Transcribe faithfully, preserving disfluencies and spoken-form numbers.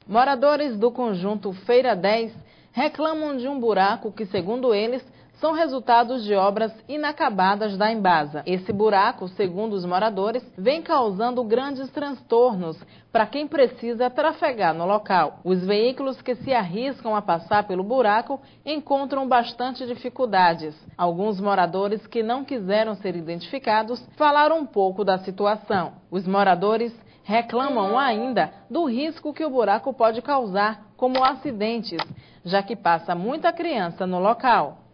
Moradores do conjunto Feira dez reclamam de um buraco que, segundo eles, são resultados de obras inacabadas da Embasa. Esse buraco, segundo os moradores, vem causando grandes transtornos para quem precisa trafegar no local. Os veículos que se arriscam a passar pelo buraco encontram bastante dificuldades. Alguns moradores que não quiseram ser identificados falaram um pouco da situação. Os moradores reclamam ainda do risco que o buraco pode causar, como acidentes, já que passa muita criança no local.